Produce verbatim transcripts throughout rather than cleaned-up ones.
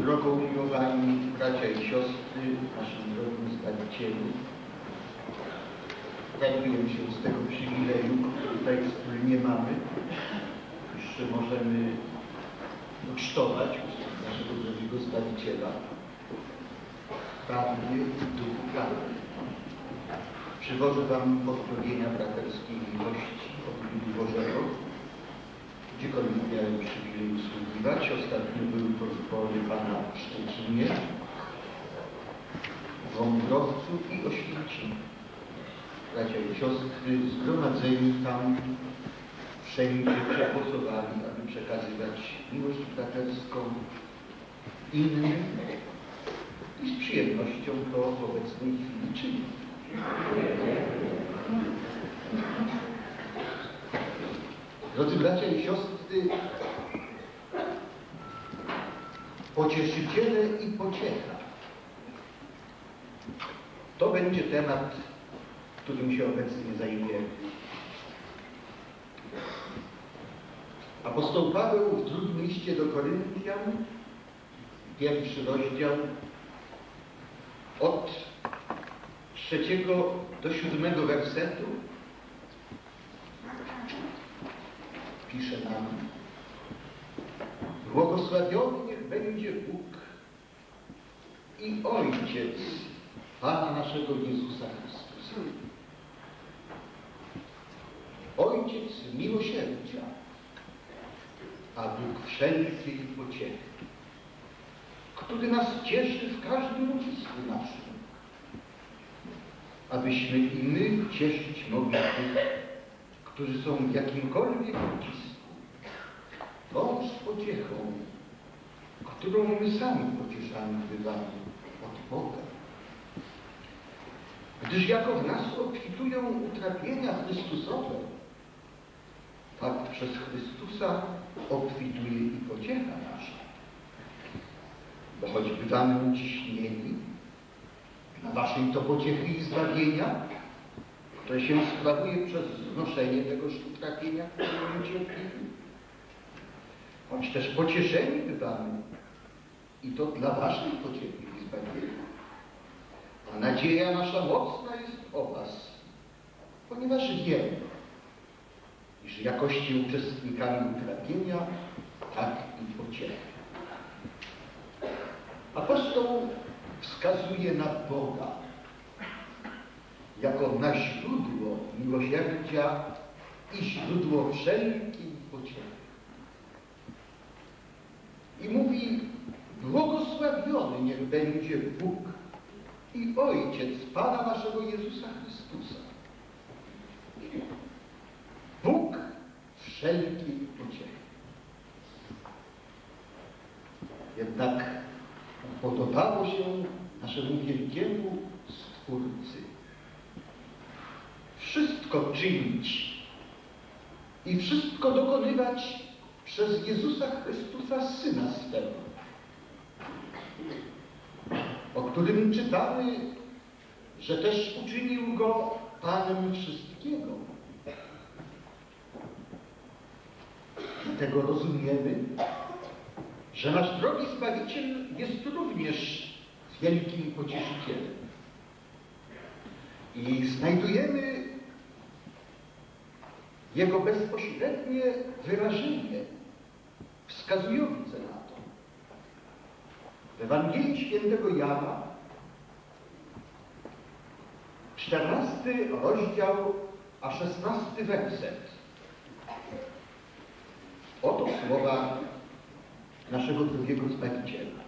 drogo umiłowani bracia i siostry, naszym drogim Zbawicielu, raduję się z tego przywileju, który tutaj wspólnie mamy, że możemy ucztować naszego drogiego Zbawiciela prawnie w duchu prawdy. Przywożę Wam pozdrowienia braterskiej miłości od ludu Bożego, gdziekolwiek miałem przywilej usługiwać. Ostatnio były to zbory Pana w Szczecinie, w Wągrowcu i Oświęcimiu. Bracia i siostry zgromadzeni tam wszędzie przegłosowali, aby przekazywać miłość braterską innym i z przyjemnością to w obecnej chwili czyni. Drodzy bracia i siostry, pocieszyciele i pociecha. To będzie temat, którym się obecnie zajmiemy. Apostoł Paweł w drugim liście do Koryntian, pierwszy rozdział, od trzeciego do siódmego wersetu pisze nam: błogosławiony niech będzie Bóg i Ojciec Pana naszego Jezusa Chrystusa. Ojciec miłosierdzia, a Bóg wszelkiej pociechy, który nas cieszy w każdym ucisku naszym, abyśmy i my cieszyć mogli tych, którzy są w jakimkolwiek ucisku, tą z pociechą, którą my sami pocieszani bywamy od Boga. Gdyż jako w nas obfitują utrapienia Chrystusowe, tak przez Chrystusa obfituje i pociecha nasza. Bo choć bywamy uciśnieni, dla waszej to pociechy i zbawienia, które się sprawuje przez znoszenie tegoż utrapienia, które ucierpimy, choć też pocieszeni bywamy, i to dla waszej pociechy i zbawienia. A nadzieja nasza mocna jest o was, ponieważ wiemy, iż jakoście uczestnikami utrapienia, tak i pociechy. Apostoł wskazuje na Boga jako na źródło miłosierdzia i źródło wszelkiej pociechy. I mówi: błogosławiony niech będzie Bóg i Ojciec Pana naszego Jezusa Chrystusa. Bóg wszelkiej pociechy. Jednak podobało się naszemu wielkiemu Stwórcy wszystko czynić i wszystko dokonywać przez Jezusa Chrystusa, Syna swego, o którym czytamy, że też uczynił Go Panem wszystkiego. Dlatego rozumiemy, że nasz drogi Zbawiciel jest również wielkim pocieszycielem. I znajdujemy Jego bezpośrednie wyrażenie wskazujące na to. W Ewangelii Świętego Jana, czternasty rozdział, a szesnasty werset. Oto słowa naszego drugiego Zbawiciela.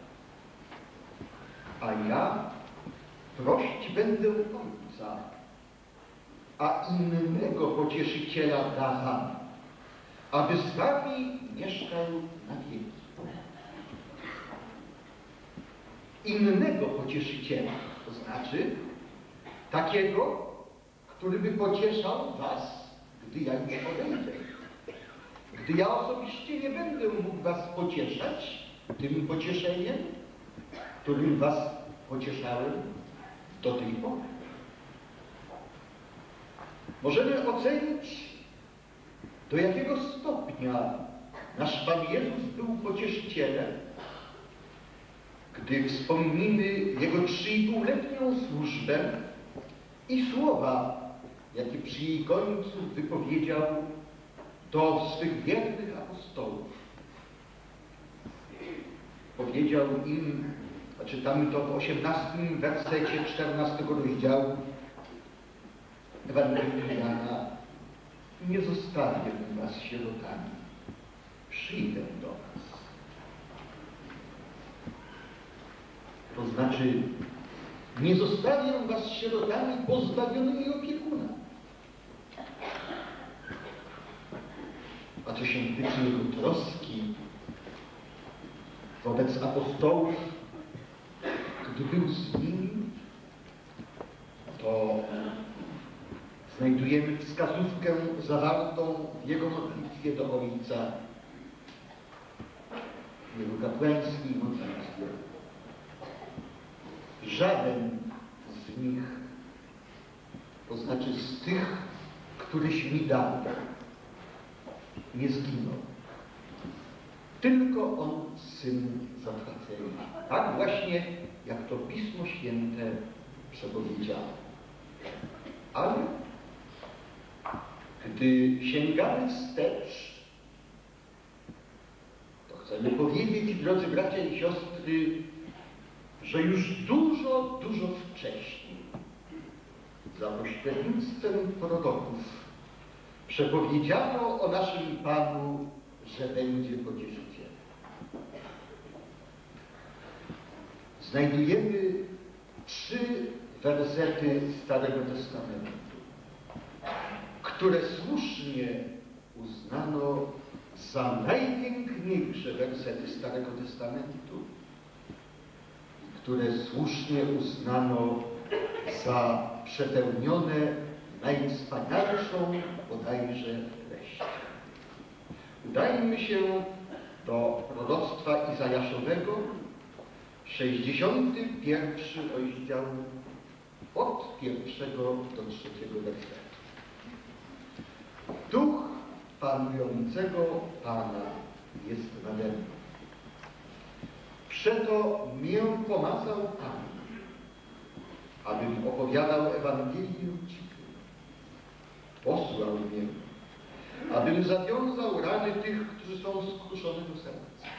A ja prosić będę Ojca, a innego pocieszyciela da wam, aby z wami mieszkał na wieki. Innego pocieszyciela, to znaczy takiego, który by pocieszał was, gdy ja już odejdę. Gdy ja osobiście nie będę mógł was pocieszać tym pocieszeniem, którym was pocieszałem do tej pory. Możemy ocenić, do jakiego stopnia nasz Pan Jezus był pocieszycielem, gdy wspomnimy Jego trzyipółletnią służbę i słowa, jakie przy jej końcu wypowiedział do swych wiernych apostołów. Powiedział im, a czytamy to w osiemnastym wersecie czternastego rozdziału Ewangelii Jana: nie zostawię was sierotami, przyjdę do was. To znaczy, nie zostawię was sierotami pozbawionymi opiekuna. A co się tyczy Jego troski wobec apostołów, gdy był z nimi, to znajdujemy wskazówkę zawartą w Jego modlitwie do Ojca, w Jego kapłańskiej modlitwie. Żaden z nich, to znaczy z tych, któryś mi dał, nie zginął. Tylko on, Syn zatracenia. Tak właśnie, jak to Pismo Święte przepowiedziało. Ale gdy sięgamy wstecz, to chcemy powiedzieć, drodzy bracia i siostry, że już dużo, dużo wcześniej, za pośrednictwem proroków, przepowiedziano o naszym Panu, że będzie pocieszycielem. Znajdujemy trzy wersety Starego Testamentu, które słusznie uznano za najpiękniejsze wersety Starego Testamentu, które słusznie uznano za przepełnione najwspanialszą bodajże treścią. Udajmy się do proroctwa Izajaszowego, sześćdziesiąty pierwszy rozdział, od pierwszego do trzeciego wersetu. Duch panującego Pana jest nade mną. Przeto mię pomazał Pan, abym opowiadał Ewangelię ucichym. Posłał mnie, abym zawiązał rany tych, którzy są skruszone do serca,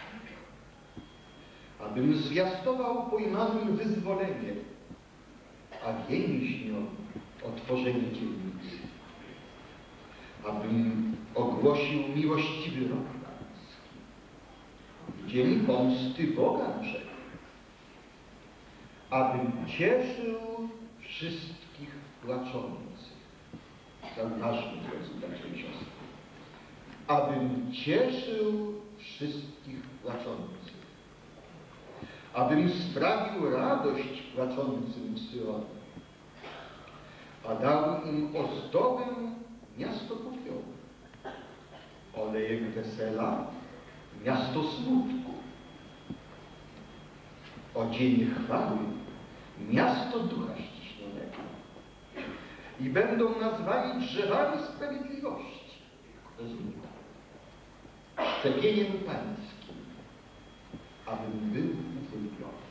abym zwiastował pojmanym wyzwolenie, a więźniom otworzenie dzielnicy, abym ogłosił miłościwy rok pański, w dzień pomsty Boga naszego, abym cieszył wszystkich płaczących. Zauważmy, drodzy bracia i siostry, abym cieszył wszystkich płaczących, abym sprawił radość płaczącym w Syonie, a dał im ozdobę miasto popiołu, olejek wesela, miasto smutku, odzienie chwały, miasto ducha ściśnionego. I będą nazwani drzewami sprawiedliwości, rozumiecie, szczepieniem pańskim, abym był uwielbiony.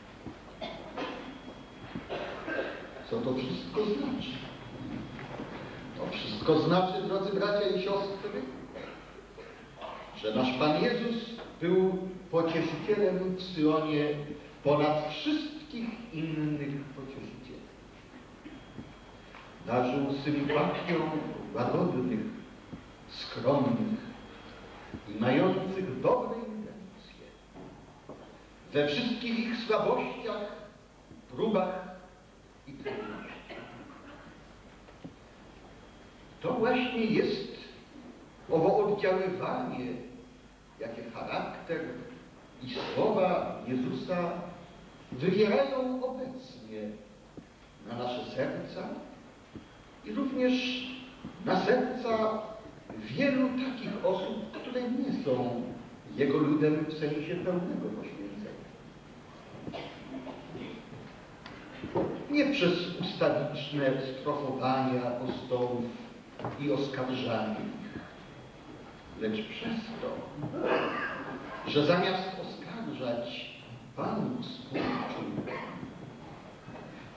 Co to wszystko znaczy? To wszystko znaczy, drodzy bracia i siostry, że nasz Pan Jezus był pocieszycielem w Syonie ponad wszystkich innych pocieszycieli. Darzył sympatią łagodnych, skromnych i mających dobre intencje. We wszystkich ich słabościach, próbach i trudnościach. To właśnie jest owo oddziaływanie, jakie charakter i słowa Jezusa wywierają obecnie na nasze serca i również na serca wielu takich osób, które nie są Jego ludem w sensie pełnego poświęcenia. Nie przez ustawiczne strofowanie apostołów i oskarżanie ich, lecz przez to, że zamiast oskarżać Panu współczuć,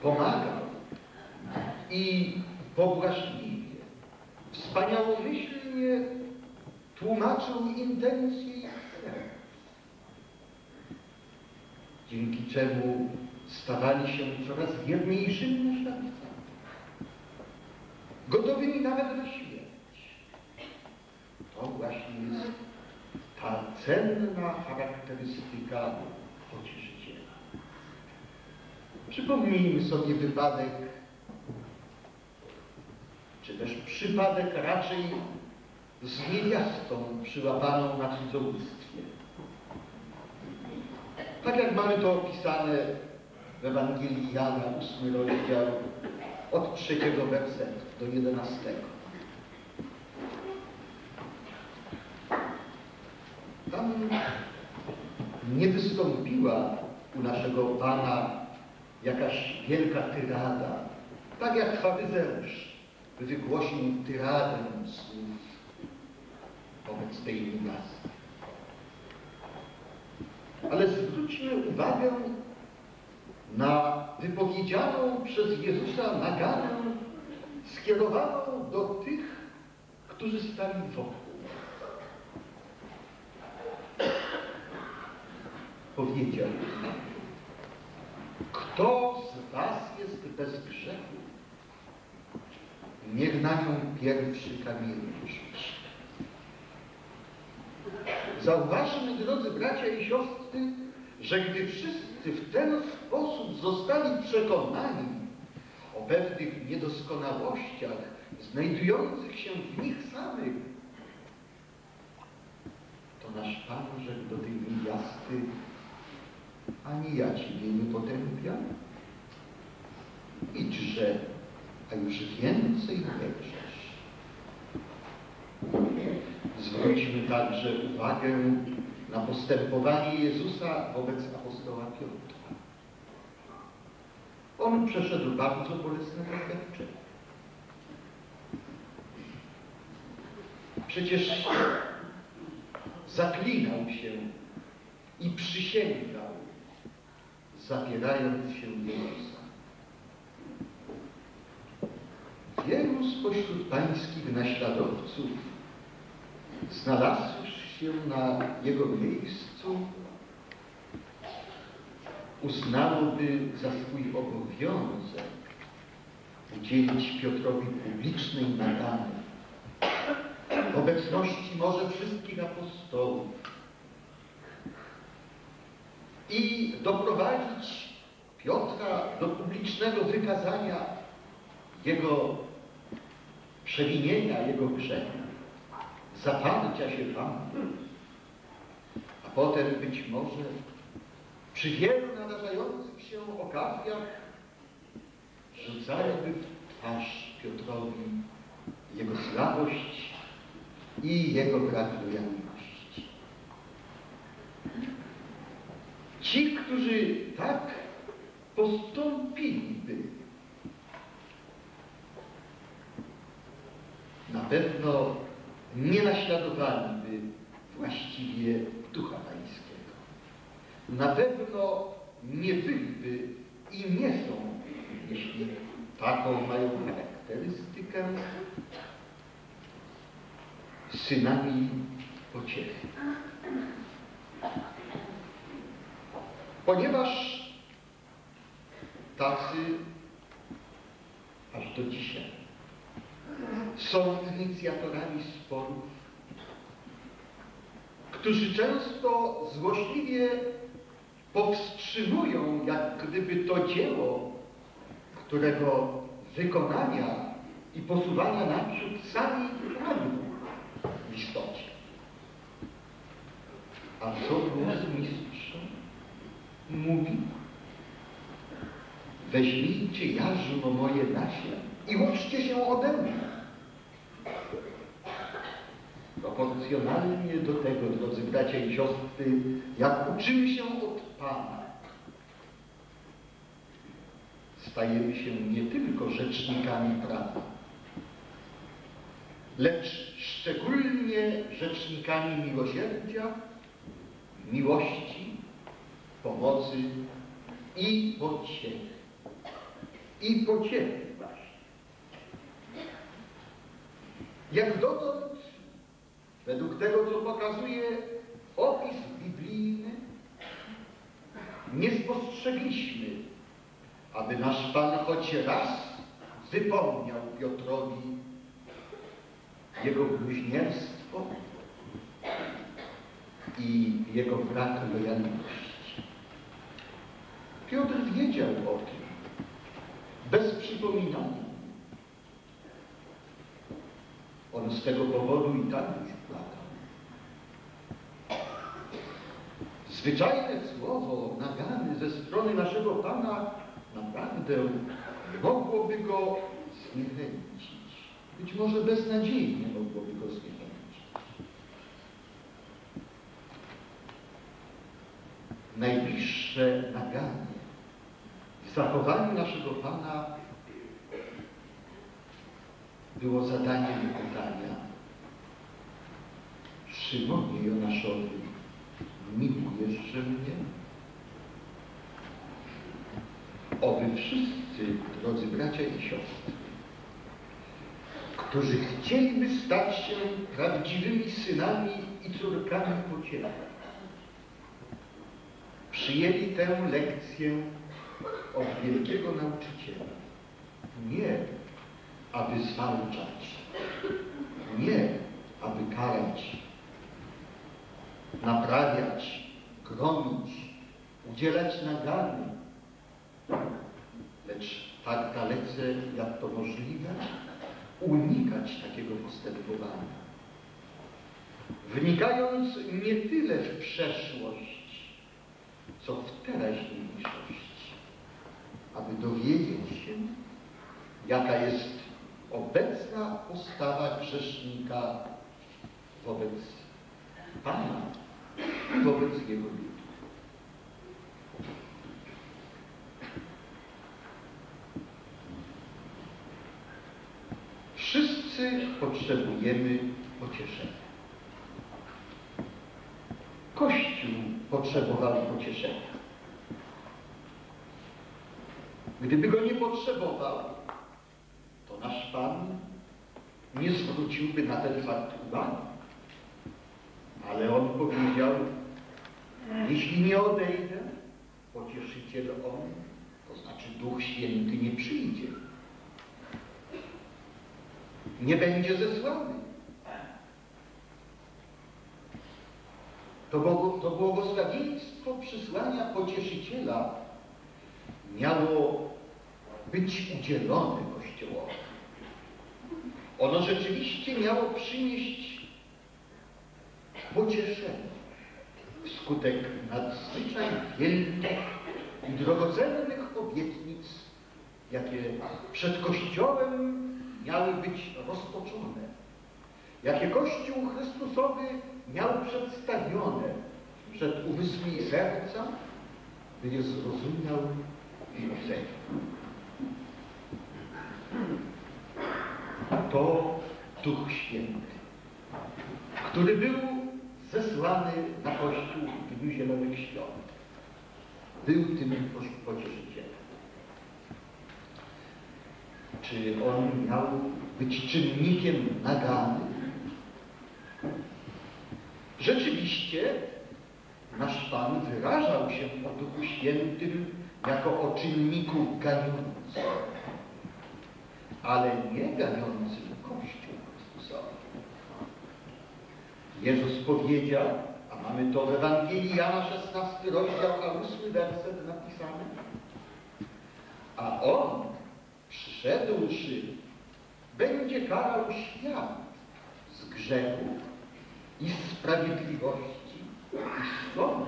pomagał i pobłażliwie, wspaniałomyślnie tłumaczył intencje i cele, dzięki czemu stawali się coraz wierniejszymi następcami, gotowymi nawet na śmierć. To właśnie jest ta cenna charakterystyka pocieszyciela. Przypomnijmy sobie wypadek, czy też przypadek raczej z niewiastą przyłapaną na cudzołóstwie. Tak jak mamy to opisane w Ewangelii Jana, ósmy rozdział, od trzeciego wersetu do jedenastego. Tam nie wystąpiła u naszego Pana jakaś wielka tyrada, tak jak faryzeusz wygłosił tyradę słów wobec tej niewiasty. Ale zwróćmy uwagę na wypowiedzianą przez Jezusa naganę skierowaną do tych, którzy stali wokół. Powiedział: kto z was jest bez grzechu, niech na nią pierwszy kamień rzuci. Zauważmy, drodzy bracia i siostry, że gdy wszyscy w ten sposób zostali przekonani o pewnych niedoskonałościach znajdujących się w nich samych, to nasz Pan rzekł do tej niewiasty: ani ja Ciebie nie potępiam, idźże, a już więcej nie grzesz. Zwróćmy także uwagę na postępowanie Jezusa wobec apostoła Piotra. On przeszedł bardzo bolesne doświadczenie. Przecież zaklinał się i przysięgał, zapierając się Jezusa. Wielu spośród pańskich naśladowców, znalazłszy się na jego miejscu, uznałoby za swój obowiązek udzielić Piotrowi publicznej nagany w obecności może wszystkich apostołów i doprowadzić Piotra do publicznego wykazania jego przewinienia, jego grzechu, zaparcia się Panu, a potem być może przy wielu nadarzających się okazjach rzucałyby w twarz Piotrowi jego słabość i jego brak lojalności. Ci, którzy tak postąpiliby, na pewno nie naśladowaliby właściwie Ducha Pańskiego. Na pewno nie byliby i nie są, jeśli taką mają charakterystykę, synami pociechy. Ponieważ tacy aż do dzisiaj są inicjatorami sporów, którzy często złośliwie powstrzymują jak gdyby to dzieło, którego wykonania i posuwania naprzód sami pragną w istocie. A co głos mistrza mówi? Weźmijcie jarzmo moje nasion i uczcie się ode mnie. Proporcjonalnie do tego, drodzy bracia i siostry, jak uczymy się od Pana, stajemy się nie tylko rzecznikami prawa, lecz szczególnie rzecznikami miłosierdzia, miłości, pomocy i pociechy. i pociechy właśnie. Jak dotąd, według tego, co pokazuje opis biblijny, nie spostrzegliśmy, aby nasz Pan choć raz wypomniał Piotrowi jego bluźnierstwo i jego brak lojalności. Piotr wiedział o tym, bez przypominania. On z tego powodu i tak już płakał. Zwyczajne słowo nagany ze strony naszego Pana naprawdę mogłoby go zniechęcić. Być może beznadziejnie mogłoby go zniechęcić. Najbliższe naganie w zachowaniu naszego Pana było zadaniem pytania: Szymonie Jonaszowi, miłujesz mnie? Oby wszyscy, drodzy bracia i siostry, którzy chcieliby stać się prawdziwymi synami i córkami pociechy, przyjęli tę lekcję od wielkiego nauczyciela. Nie aby zwalczać, nie aby karać, naprawiać, gromić, udzielać nagany, lecz tak dalece, jak to możliwe, unikać takiego postępowania. Wnikając nie tyle w przeszłość, co w teraźniejszość, aby dowiedzieć się, jaka jest obecna postawa grzesznika wobec Pana i wobec Jego ludu. Wszyscy potrzebujemy pocieszenia. Kościół potrzebował pocieszenia. Gdyby go nie potrzebował, to nasz Pan nie zwróciłby na ten fakt uwagi. Ale On powiedział: jeśli nie odejdę, pocieszyciel On, to znaczy Duch Święty, nie przyjdzie. Nie będzie zesłany. To, to błogosławieństwo przysłania pocieszyciela miało być udzielone Kościołowi. Ono rzeczywiście miało przynieść pocieszenie wskutek nadzwyczaj wielkich i drogocennych obietnic, jakie przed Kościołem miały być rozpoczone, jakie Kościół Chrystusowy miał przedstawione przed umysłami serca, by je zrozumiał i ocenił. To Duch Święty, który był zesłany na Kościół w Dniu Zielonych Świąt, był tym pocieszycielem. Czy on miał być czynnikiem nagany? Rzeczywiście nasz Pan wyrażał się o Duchu Świętym jako o czynniku ganiącym, ale nie ganiącym Kościół Chrystusowy. Jezus powiedział, a mamy to w Ewangelii Jana, szesnasty rozdział, a ósmy werset napisany: a On, przyszedłszy, będzie karał świat z grzechu i z sprawiedliwości i sądu.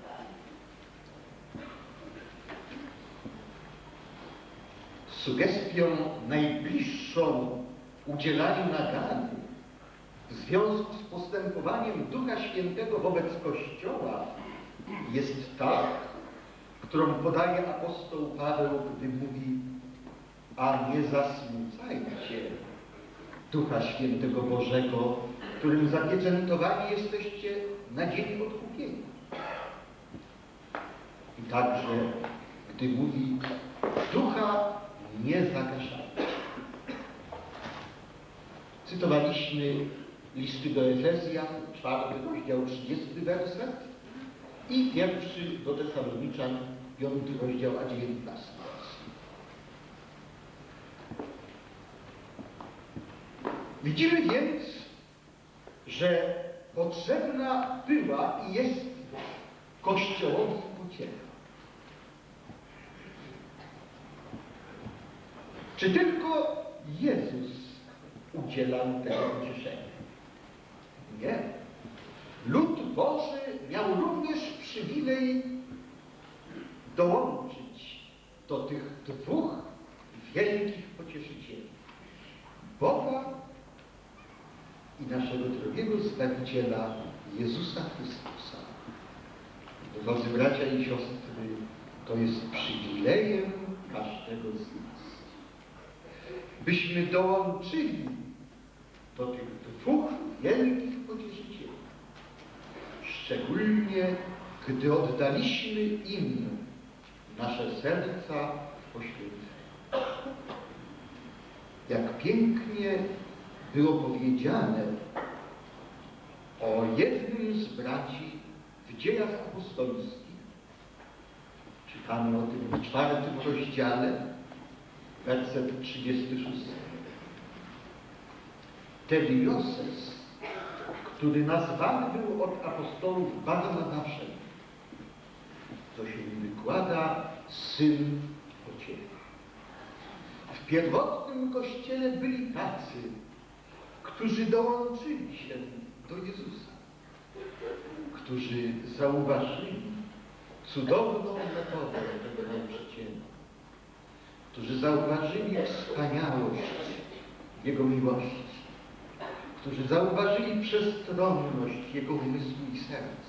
Sugestią najbliższą udzielaniu nagany w związku z postępowaniem Ducha Świętego wobec Kościoła jest ta, którą podaje apostoł Paweł, gdy mówi: a nie zasmucajcie Ducha Świętego Bożego, którym zapieczętowani jesteście na dzień odkupienia. I także, gdy mówi: Ducha niezagaszajcie. Cytowaliśmy listy do Efezjan, czwarty rozdział, trzydziesty werset i pierwszy do Tesaloniczan, piąty rozdział, a dziewiętnasty werset. Widzimy więc, że potrzebna była i jest Kościołowi pociecha. Czy tylko Jezus udzielał tego pocieszenia? Nie. Lud Boży miał również przywilej dołączyć do tych dwóch wielkich pocieszycieli. Boga i naszego drogiego Zbawiciela Jezusa Chrystusa. Drodzy bracia i siostry, to jest przywilejem każdego z nas. Byśmy dołączyli do tych dwóch wielkich pocieszycieli. Szczególnie, gdy oddaliśmy im nasze serca w poświęceniu. Jak pięknie było powiedziane o jednym z braci w Dziejach Apostolskich. Czytamy o tym w czwartym rozdziale, werset trzydziesty szósty. Telioses, który nazwany był od apostołów Barnabaszem, to się wykłada syn pociechy. W pierwotnym Kościele byli tacy, którzy dołączyli się do Jezusa, którzy zauważyli cudowną metodę tego nauczyciela, którzy zauważyli wspaniałość Jego miłości, którzy zauważyli przestronność Jego umysłu i serca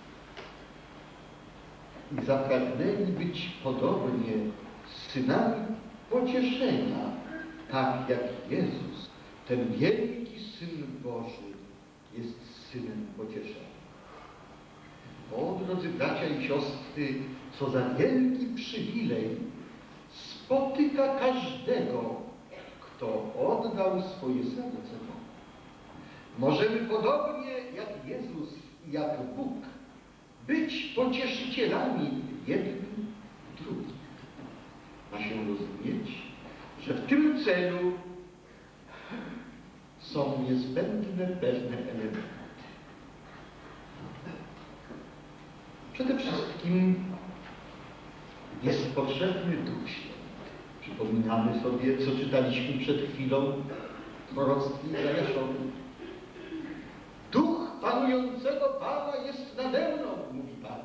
i zapragnęli być podobnie synami pocieszenia, tak jak Jezus, ten wielki Syn Boży, jest Synem pocieszenia. O, drodzy bracia i siostry, co za wielki przywilej spotyka każdego, kto oddał swoje serce Bogu. Możemy podobnie jak Jezus i jak Bóg być pocieszycielami jednym drugim. Ma się rozumieć, że w tym celu są niezbędne pewne elementy. Przede wszystkim jest potrzebny Duch Święty. Przypominamy sobie, co czytaliśmy przed chwilą w proroctwie Izajaszowym. Duch panującego Pana jest nade mną, mówi Pan.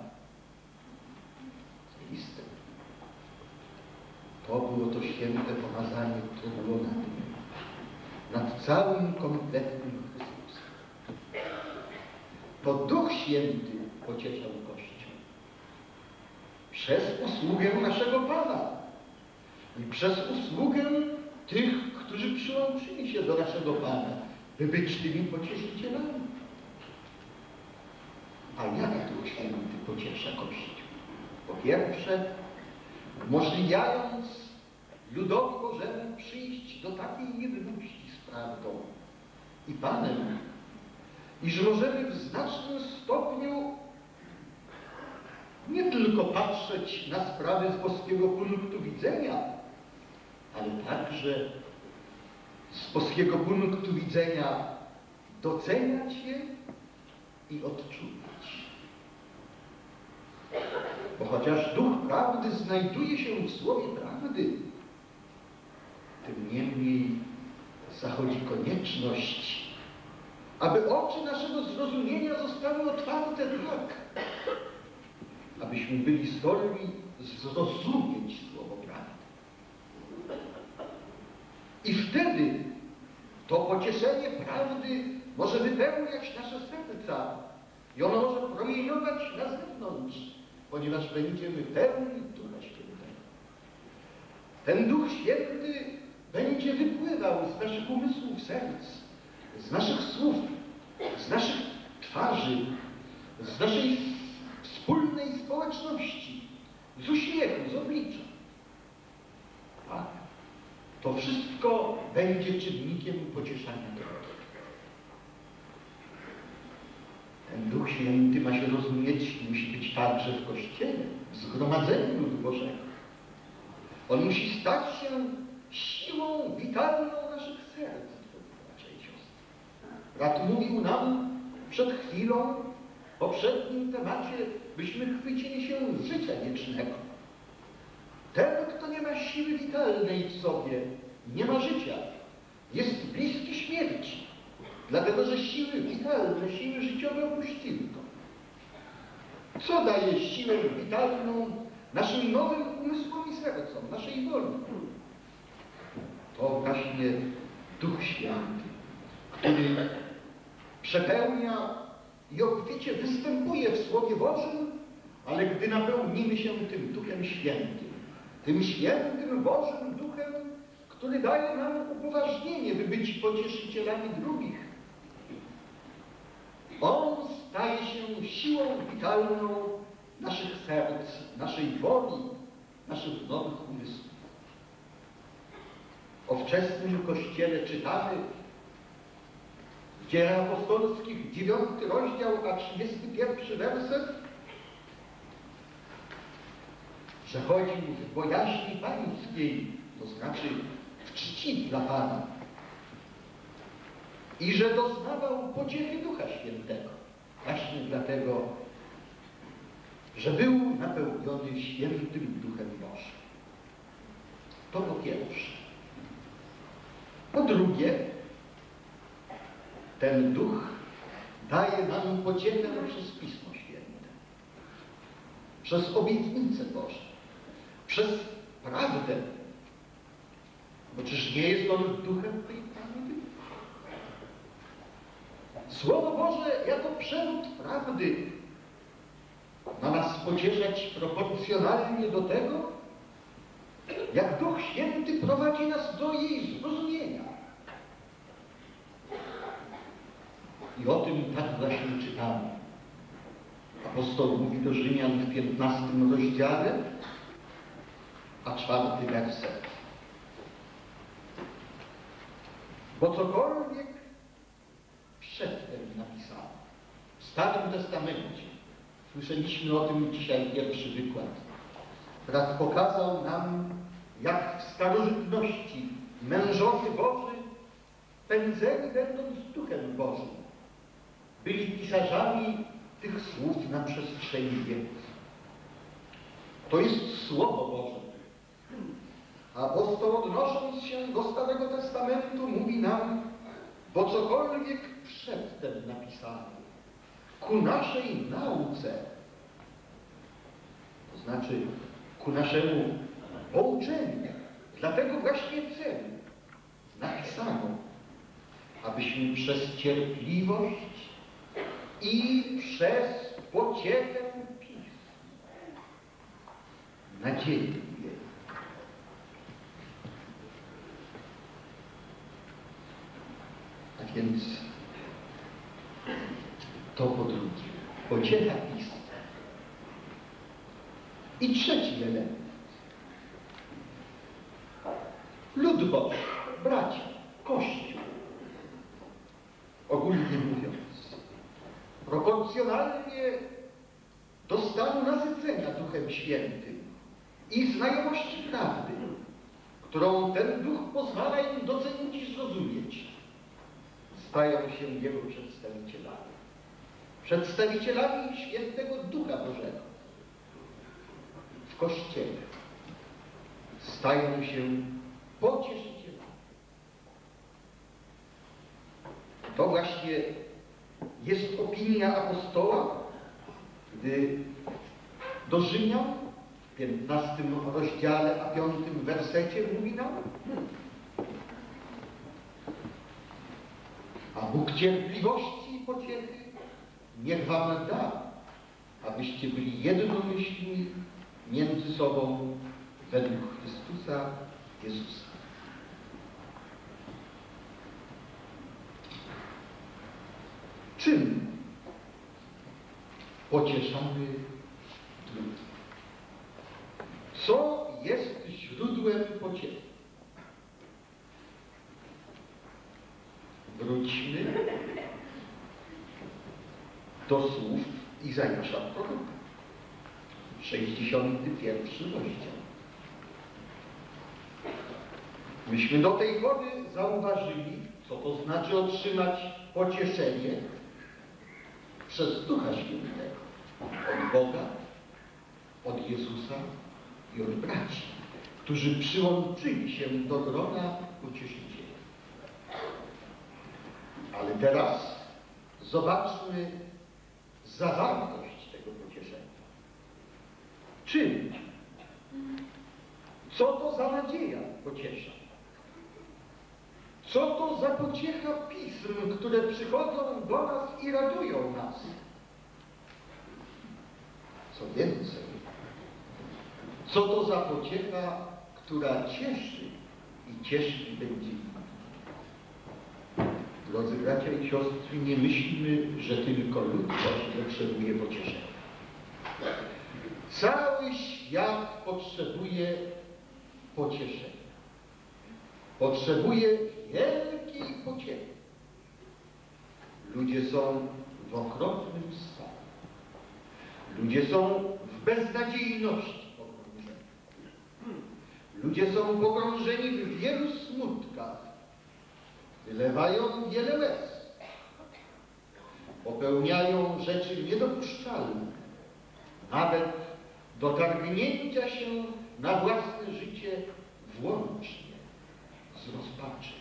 Zaiste. To było to święte pomazanie, które było nad nim. Nad całym kompletnym Chrystusem. To Duch Święty pocieszał Kościół. Przez usługę naszego Pana i przez usługę tych, którzy przyłączyli się do naszego Pana, by być tymi pocieszycielami. A jak Duch Święty pociesza Kościół? Po pierwsze, umożliwiając ludowi Bożemu przyjść do takiej jedności z prawdą i Panem, iż możemy w znacznym stopniu nie tylko patrzeć na sprawy z boskiego punktu widzenia, ale także z boskiego punktu widzenia doceniać je i odczuwać. Bo chociaż Duch Prawdy znajduje się w Słowie Prawdy, tym niemniej zachodzi konieczność, aby oczy naszego zrozumienia zostały otwarte tak, abyśmy byli zdolni zrozumieć Słowo Prawdy. I wtedy to pocieszenie prawdy może wypełniać nasze serca i ono może promieniować na zewnątrz, ponieważ będziemy pełni Ducha Świętego. Ten Duch Święty będzie wypływał z naszych umysłów, serc, z naszych słów, z naszych twarzy, z naszej wspólnej społeczności, z uśmiechu, z oblicza. Tak, to wszystko będzie czynnikiem pocieszania drogi. Ten Duch Święty ma się rozumieć, musi być także w Kościele, w zgromadzeniu ludu Bożego. On musi stać się siłą witalną naszych serc, bracia i siostry. Brat mówił nam przed chwilą, w poprzednim temacie, byśmy chwycili się życia wiecznego. Ten, kto nie ma siły witalnej w sobie, nie ma życia, jest bliski śmierci, dlatego że siły witalne, siły życiowe opuściły go. Co daje siłę witalną naszym nowym umysłom i sercom, naszej woli? To właśnie Duch Święty, który przepełnia i obficie występuje w Słowie Bożym, ale gdy napełnimy się tym Duchem Świętym, tym świętym Bożym Duchem, który daje nam upoważnienie, by być pocieszycielami drugich, On staje się siłą witalną naszych serc, naszej woli, naszych nowych umysłów. O wczesnym Kościele czytamy w Dziejach Apostolskich, dziewiąty rozdział, a trzydziesty pierwszy werset, że chodził w bojaźni pańskiej, to znaczy w czci dla Pana, i że doznawał pociechy Ducha Świętego, właśnie dlatego, że był napełniony świętym Duchem Bożym. To po pierwsze. Po drugie, ten Duch daje nam pociechę przez Pismo Święte, przez obietnice Boże, przez prawdę. Bo czyż nie jest On Duchem tej prawdy? Słowo Boże jako przewód prawdy ma nas pocieszać proporcjonalnie do tego, jak Duch Święty prowadzi nas do jej zrozumienia. I o tym tak właśnie czytamy. Apostoł mówi do Rzymian w piętnastym rozdziale, a czwarty werset. Bo cokolwiek przedtem napisano w Starym Testamencie, słyszeliśmy o tym dzisiaj pierwszy wykład, brat pokazał nam, jak w starożytności mężowie Boży, pędzeni będąc Duchem Bożym, byli pisarzami tych słów na przestrzeni wieków. To jest Słowo Boże. Apostoł, odnosząc się do Starego Testamentu, mówi nam, bo cokolwiek przedtem napisano, ku naszej nauce, to znaczy ku naszemu pouczeniu, dlatego właśnie celu napisano, abyśmy przez cierpliwość i przez pociechę Pism nadzieję mieli. A więc to po drugie, pociecha Pism. I trzeci element. Lud Boży, bracia, Kościół, ogólnie mówiąc, proporcjonalnie do stanu nasycenia Duchem Świętym i znajomości prawdy, którą ten Duch pozwala im docenić i zrozumieć, stają się Jego przedstawicielami. Przedstawicielami Świętego Ducha Bożego w Kościele. Stają się pocieszycielami. To właśnie jest opinia apostoła, gdy do Rzymian w piętnastym rozdziale, a piątym wersecie mówi nam: a Bóg cierpliwości i pociechy niech wam da, abyście byli jednomyślni między sobą według Chrystusa Jezusa. Czym pocieszamy drugich? Co jest źródłem pociechy? wróćmy do słów Izajasza proroka. sześćdziesiąty pierwszy rozdział. Myśmy do tej pory zauważyli, co to znaczy otrzymać pocieszenie przez Ducha Świętego od Boga, od Jezusa i od braci, którzy przyłączyli się do grona pocieszycieli. Ale teraz zobaczmy zawartość tego pocieszenia. Czym? Co to za nadzieja pociesza? Co to za pociecha pism, które przychodzą do nas i radują nas? Co więcej, co to za pociecha, która cieszy i cieszyć będzie innych? Drodzy bracia i siostry, nie myślmy, że tylko lud Boży potrzebuje pocieszenia. Cały świat potrzebuje pocieszenia. Potrzebuje wielkiej pociechy. Ludzie są w okropnym stanie. Ludzie są w beznadziejności pogrążeni. Ludzie są pogrążeni w wielu smutkach. Wylewają wiele łez. Popełniają rzeczy niedopuszczalne. Nawet do targnięcia się na własne życie włącznie z rozpaczy.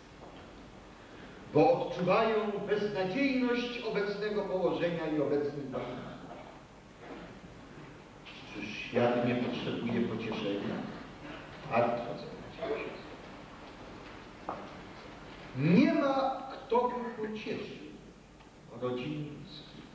Bo odczuwają beznadziejność obecnego położenia i obecnych warunków. Czyż świat nie potrzebuje pocieszenia? Warto zobaczyć. Nie ma, kto by pocieszył rodzin ludzkich.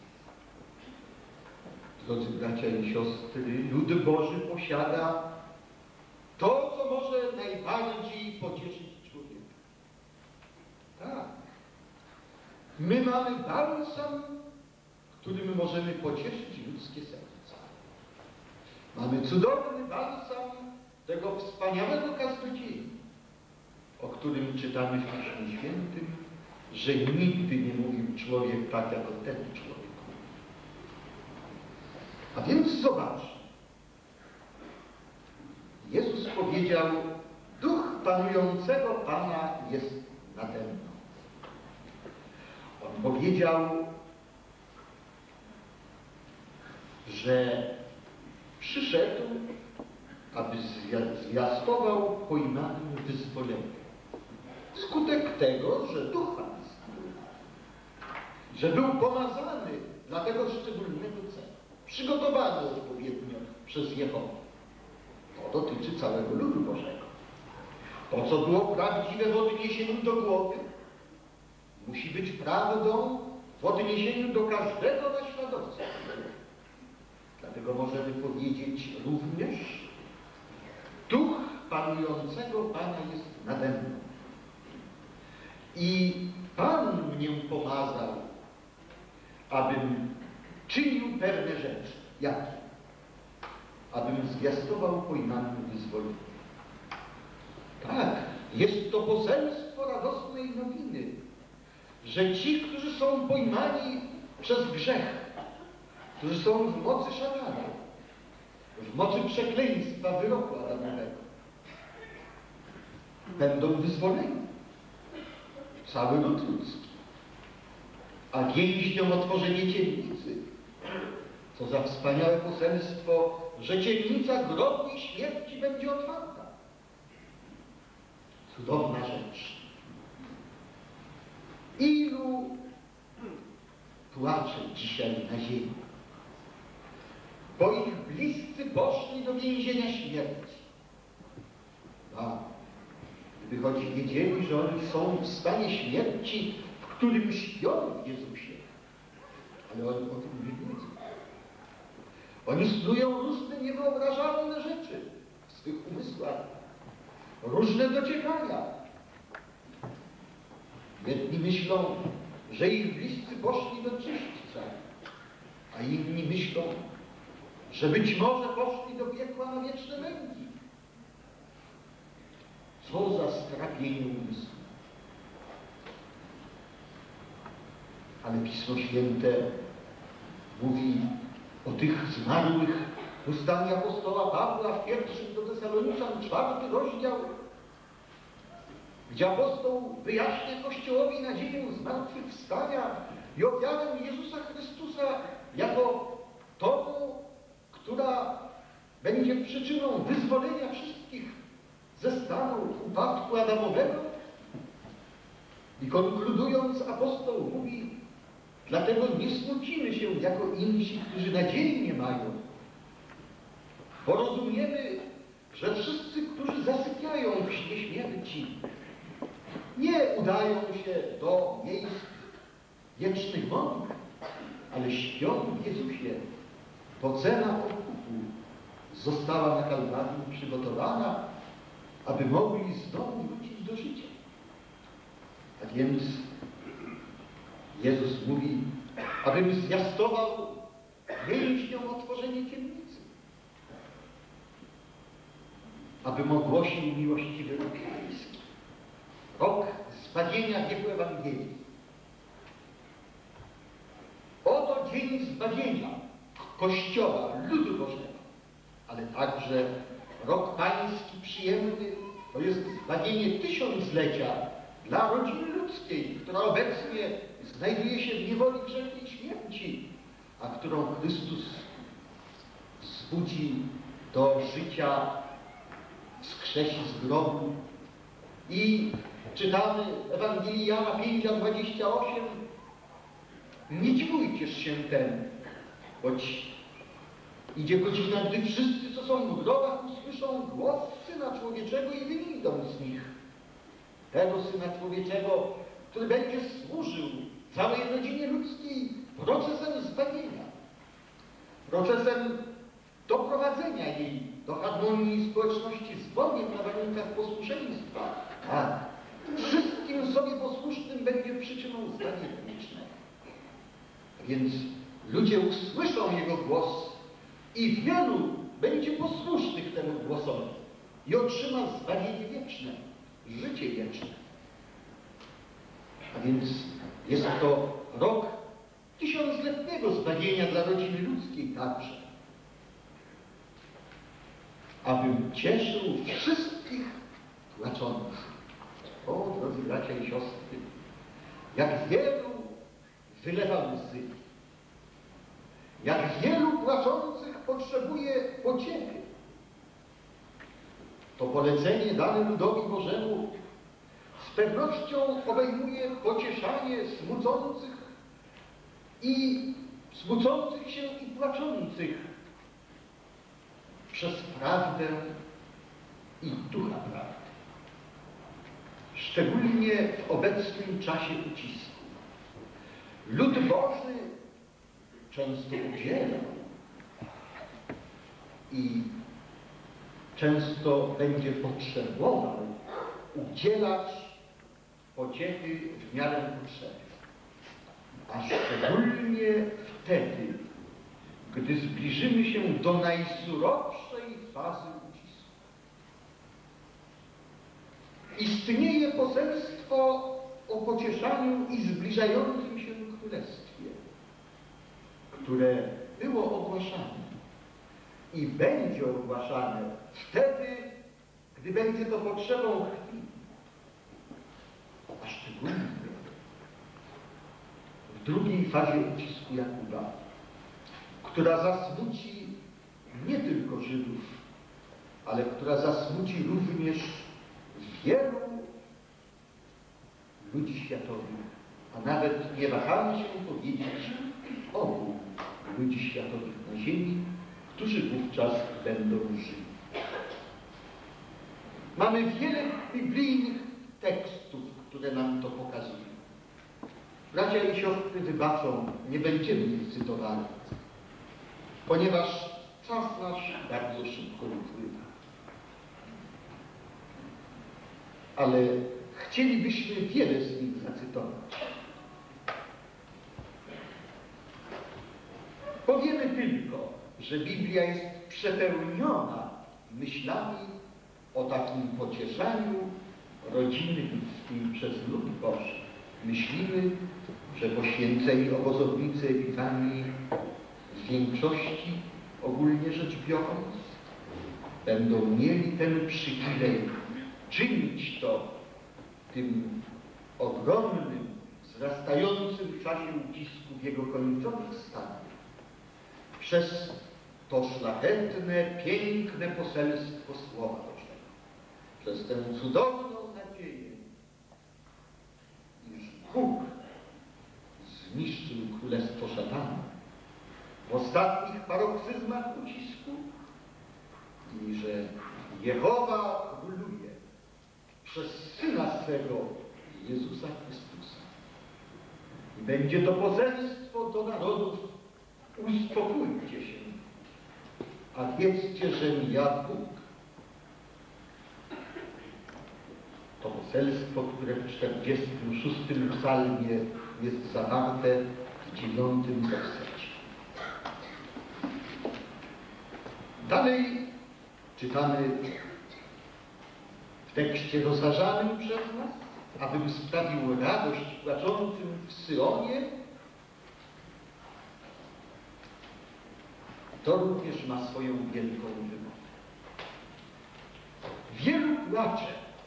Drodzy bracia i siostry, lud Boży posiada to, co może najbardziej pocieszyć człowieka. Tak. My mamy balsam, którym możemy pocieszyć ludzkie serca. Mamy cudowny balsam tego wspaniałego kaznodziei, o którym czytamy w Piśmie Świętym, że nigdy nie mówił człowiek tak, jak ten człowiek. A więc zobacz, Jezus powiedział, Duch panującego Pana jest nade mną. On powiedział, że przyszedł, aby zwiastował pojmanym wyzwolenie. Skutek tego, że Duch Pański był, że był pomazany dla tego szczególnego celu, przygotowany odpowiednio przez Jehowę. To dotyczy całego ludu Bożego. To, co było prawdziwe w odniesieniu do głowy, musi być prawdą w odniesieniu do każdego naśladowcy. Dlatego możemy powiedzieć również, Duch panującego Pana jest nade mną. I Pan mnie pomazał, abym czynił pewne rzeczy. Jakie? Abym zwiastował pojmanym wyzwolenie. Tak, jest to poselstwo radosnej nowiny, że ci, którzy są pojmani przez grzech, którzy są w mocy szatana, w mocy przekleństwa wyroku Adamowego, będą wyzwoleni. Cały lud ludzki. A więźniom otworzenie ciemnicy. Co za wspaniałe poselstwo, że ciemnica grobu i śmierci będzie otwarta. Cudowna rzecz. Ilu płacze dzisiaj na ziemi, bo ich bliscy poszli do więzienia śmierci. A gdyby choć wiedzieli, że oni są w stanie śmierci, w którym śpią w Jezusie, ale oni o tym nie wiedzą. Oni snują różne niewyobrażalne rzeczy w swych umysłach, różne dociekania. Jedni myślą, że ich bliscy poszli do czyśćca, a inni myślą, że być może poszli do piekła na wieczne męki. Co za strapienie umysłu. Ale Pismo Święte mówi o tych zmarłych ustami apostoła Pawła w pierwszym do Tesaloniczan, czwarty rozdział, gdzie apostoł wyjaśnia Kościołowi nadzieję zmartwychwstania i objawę Jezusa Chrystusa jako tomu, która będzie przyczyną wyzwolenia wszystkich ze stanu upadku Adamowego. I konkludując, apostoł mówi: dlatego nie smucimy się jako inni, którzy nadziei nie mają, bo rozumiemy, że wszyscy, którzy zasypiają w śnie śmierci, nie udają się do miejsc wiecznych mąk, ale śpią w Jezusie, bo cena okupu została na Kalwarii przygotowana, aby mogli znowu wrócić do życia. A więc Jezus mówi, abym zwiastował więźniom otworzenie ciemnicy, abym ogłosił miłościwy rok pański, rok zbawienia wieku Ewangelii. Oto dzień zbawienia Kościoła, ludu Bożego, ale także rok pański przyjemny to jest zbawienie tysiąclecia dla rodziny ludzkiej, która obecnie znajduje się w niewoli grzesznej śmierci, a którą Chrystus zbudzi do życia, wskrzesi z grobu. I czytamy Ewangelii Jana pięć, dwadzieścia osiem. Nie dziwujcież się ten, choć idzie godzina, gdy wszyscy, co są w grobach, usłyszą głos Syna Człowieczego i wyjdą z nich. Tego Syna Człowieczego, który będzie służył całej rodzinie ludzkiej procesem zbawienia, procesem doprowadzenia jej do harmonii społeczności z Bogiem na warunkach posłuszeństwa. A wszystkim sobie posłusznym będzie przyczyną zbawienia wiecznego. Więc ludzie usłyszą Jego głos i wielu będzie posłusznych temu głosowi i otrzyma zbawienie wieczne, życie wieczne. A więc jest to rok tysiącletniego zbawienia dla rodziny ludzkiej także. Abym cieszył wszystkich płaczących. O, drodzy bracia i siostry, jak wielu wylewa łzy, jak wielu płaczących potrzebuje pociechy. To polecenie dane ludowi Bożemu z pewnością obejmuje pocieszanie smucących i smucących się i płaczących przez prawdę i ducha prawdy. Szczególnie w obecnym czasie ucisku. Lud Boży często udziela i często będzie potrzebował udzielać pociechy w miarę potrzeby. A szczególnie wtedy, gdy zbliżymy się do najsurowszej fazy ucisku. Istnieje poselstwo o pocieszaniu i zbliżającym się królestwie, które było ogłaszane i będzie ogłaszane wtedy, gdy będzie to potrzebą chwili, a szczególnie w drugiej fazie ucisku Jakuba, która zasmuci nie tylko Żydów, ale która zasmuci również wielu ludzi światowych, a nawet nie wahamy się powiedzieć obu ludzi światowych na ziemi, którzy wówczas będą żyli. Mamy wiele biblijnych tekstów, które nam to pokazują. Bracia i siostry wybaczą, nie będziemy ich cytowali, ponieważ czas nasz bardzo szybko upływa. Ale chcielibyśmy wiele z nich zacytować. Powiemy tylko, że Biblia jest przepełniona myślami o takim pocieszaniu rodziny ludzkiej przez lud Boży. Myślimy że poświęceni obozownicy Epifanii w większości, ogólnie rzecz biorąc, będą mieli ten przywilej czynić to tym ogromnym, wzrastającym w czasie ucisku w jego końcowych stadiach przez to szlachetne, piękne poselstwo Słowa Bożego, przez tę cudowną nadzieję, iż Bóg zniszczył królestwo szatana w ostatnich paroksyzmach ucisku i że Jehowa króluje przez Syna swego Jezusa Chrystusa. I będzie to poselstwo do narodów: uspokójcie się, a wiedzcie, że ja Bóg. To poselstwo, które w czterdziestym szóstym psalmie jest zawarte w dziewiątym wersecie. Dalej czytamy w tekście rozważanym przez nas, abym sprawił radość płaczącym w Syonie. To również ma swoją wielką wymowę. Wielu płacze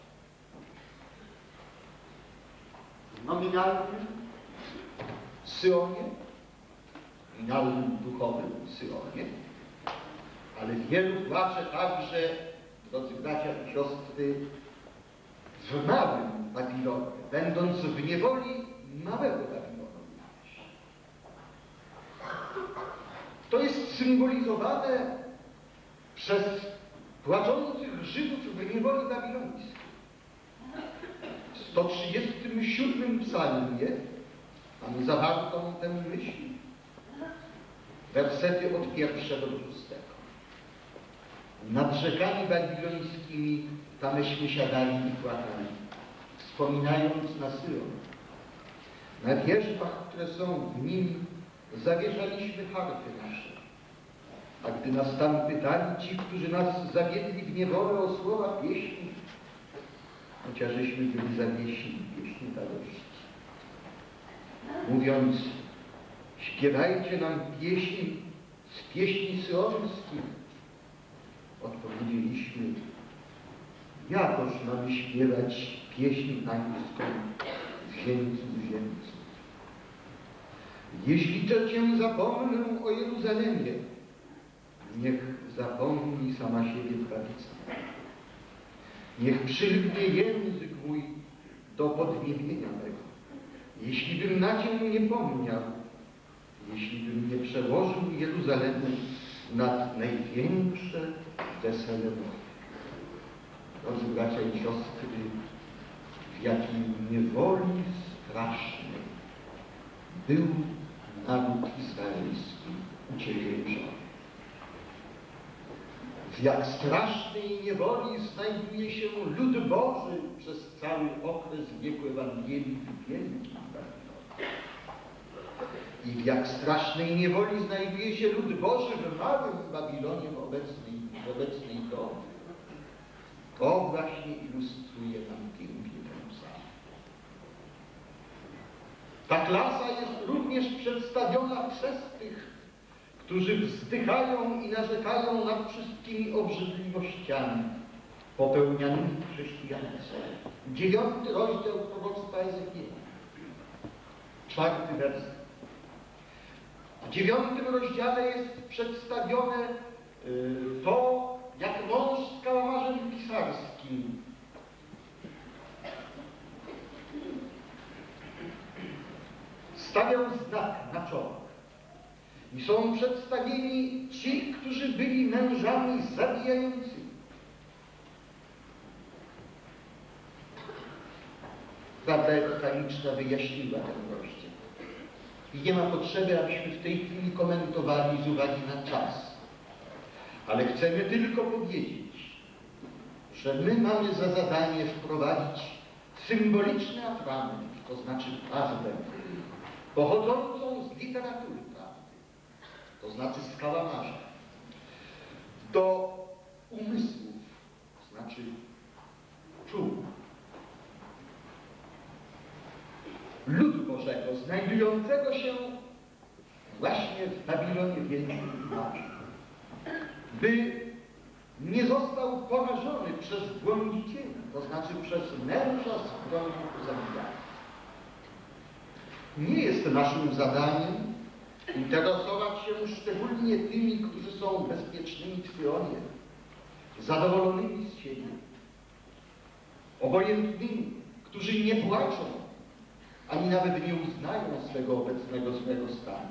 w nominalnym Syonie, nominalnym duchowym Syonie, ale wielu płacze także, drodzy bracia i siostry, w małym Babilonie, będąc w niewoli małego Babilonu. To jest symbolizowane przez płaczących Żydów w niewoli babilońskiej. W sto trzydziestym siódmym psalmie mamy zawartą tę myśl, wersety od pierwszego do szóstego. Nad rzekami babilońskimi tameśmy siadali i płakali, wspominając na Syjon. Na wierzbach, które są w nim, zawieszaliśmy harfy nasze. A gdy nas tam pytali ci, którzy nas zawiedli w niewolę, o słowa pieśni, chociażśmy byli zawiesieni pieśni radości, mówiąc: śpiewajcie nam pieśń z pieśni syjonskich, odpowiedzieliśmy: jakoż mamy śpiewać pieśń pańską wzięcu wzięcu. Jeśli to cię zapomnę o Jeruzalemie, niech zapomni sama siebie prawica. Niech przylgnie język mój do podniebienia mego. Jeśli bym na cię nie pomniał, jeśli bym nie przełożył Jeruzalemu nad największe wesele moje. Drodzy bracia i siostry, w jakiej niewoli strasznej był naród izraelski uciekający. W jak strasznej niewoli znajduje się lud Boży przez cały okres wieku Ewangelii w wielkim Babilonie. I w jak strasznej niewoli znajduje się lud Boży w małym Babilonie w obecnej, w obecnej dobie. To właśnie ilustruje nam pięknie ten psalm. Ta klasa jest również przedstawiona przez tych, którzy wzdychają i narzekają nad wszystkimi obrzydliwościami popełnianymi w chrześcijaństwie. Dziewiąty rozdział proroctwa Ezechiela. Czwarty werset. W dziewiątym rozdziale jest przedstawione y, to, jak mąż z kałamarzem pisarskim stawiał znak na czoło. I są przedstawieni ci, którzy byli mężami zabijającymi. Prawda epikaliczna wyjaśniła ten rozdział. I nie ma potrzeby, abyśmy w tej chwili komentowali z uwagi na czas. Ale chcemy tylko powiedzieć, że my mamy za zadanie wprowadzić symboliczny atrament, to znaczy prawdę, pochodzącą z literatury prawdy, to znaczy z kałamarza, do umysłów, to znaczy czuł. ludu Bożego, znajdującego się właśnie w Babilonie Wielkim, by nie został porażony przez błądziciela, to znaczy przez męża z bronią zabijania. Nie jest naszym zadaniem interesować się szczególnie tymi, którzy są bezpiecznymi w Sionie, zadowolonymi z siebie, obojętnymi, którzy nie płaczą, ani nawet nie uznają swego obecnego złego stanu.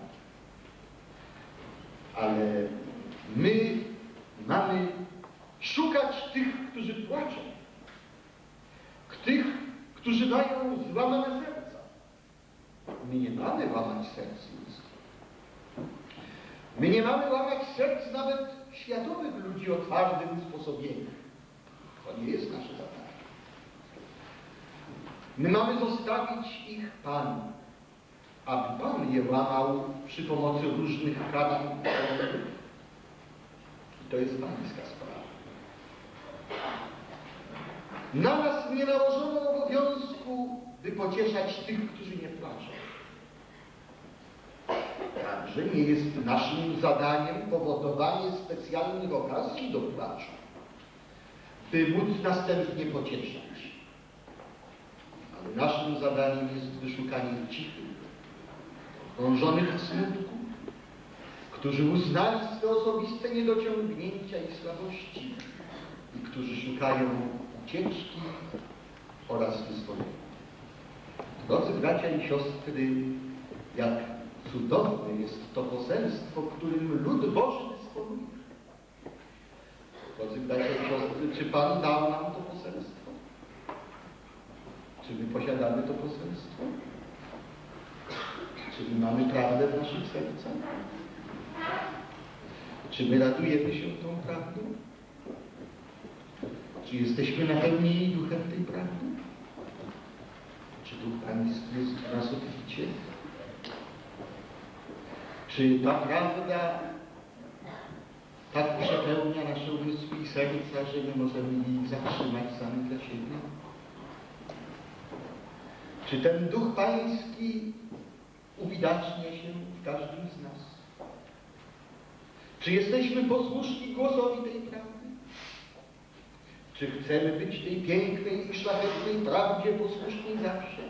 Ale my mamy szukać tych, którzy płaczą, tych, którzy mają złamane serca. My nie mamy łamać serc ludzkich. My nie mamy łamać serc nawet światowych ludzi o twardym usposobieniu. To nie jest nasze zadanie. My mamy zostawić ich Panu, aby Pan je łamał przy pomocy różnych karań. I to jest pańska sprawa. Na nas nie nałożono obowiązku, by pocieszać tych, którzy nie płaczą. Także nie jest naszym zadaniem powodowanie specjalnych okazji do płaczu, by móc następnie pocieszać. Ale naszym zadaniem jest wyszukanie cichych, pogrążonych w smutku, którzy uznali swe osobiste niedociągnięcia i słabości i którzy szukają ucieczki oraz wyzwolenia. Drodzy bracia i siostry, jak cudowne jest to poselstwo, którym lud Boży dysponuje. Drodzy bracia i siostry, czy Pan dał nam to poselstwo? Czy my posiadamy to poselstwo? Czy my mamy prawdę w naszych sercach? Czy my radujemy się tą prawdą? Czy jesteśmy napełnieni duchem tej prawdy? Czy Duch Pański jest w nas obficie? Czy ta prawda tak przepełnia nasze umysły i serca, że nie możemy jej zatrzymać sami dla siebie? Czy ten Duch Pański uwidacznia się w każdym z nas? Czy jesteśmy posłuszni głosowi tej prawdy? Czy chcemy być tej pięknej i szlachetnej prawdzie posłuszni zawsze?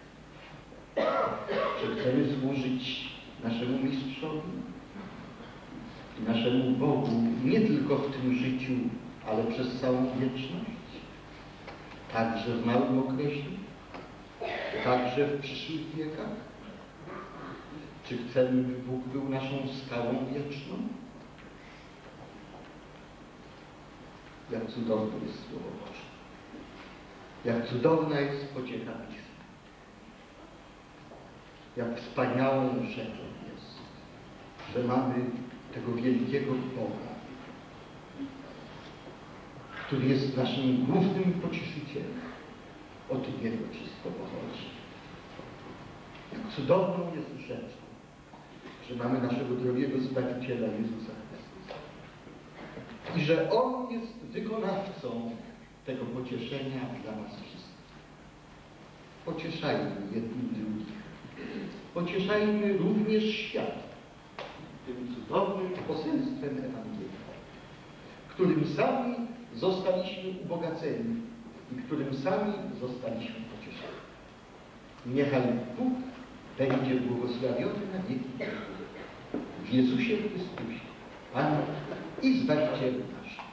Czy chcemy służyć naszemu Mistrzowi i naszemu Bogu nie tylko w tym życiu, ale przez całą wieczność? Także w małym okresie? Także w przyszłych wiekach? Czy chcemy, by Bóg był naszą skałą wieczną? Jak cudowne jest Słowo Boże. Jak cudowna jest pociecha Pisma. Jak wspaniałą rzeczą jest, że mamy tego wielkiego Boga, który jest naszym głównym pocieszycielem. Od Niego wszystko pochodzi. Jak cudowną jest rzeczą, że mamy naszego drogiego Zbawiciela Jezusa Chrystusa. I że On jest wykonawcą tego pocieszenia dla nas wszystkich. Pocieszajmy jedni drugich. Pocieszajmy również świat tym cudownym poselstwem Ewangelii, którym sami zostaliśmy ubogaceni i którym sami zostaliśmy pocieszeni. Niechaj Bóg będzie błogosławiony na wieki w Jezusie Chrystusie, Panu i Zbawicielu naszym.